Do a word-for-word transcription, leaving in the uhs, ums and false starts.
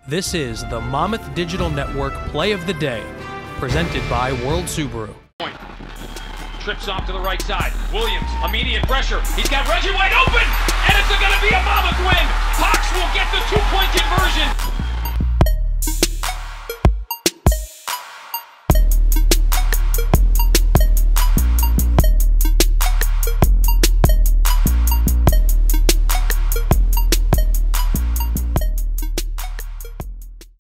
This is the Monmouth Digital Network Play of the Day, presented by World Subaru. Point. Trips off to the right side. Williams, immediate pressure. He's got Reggie White open, and it's going to be a Monmouth win. Hawks will get the two-point conversion.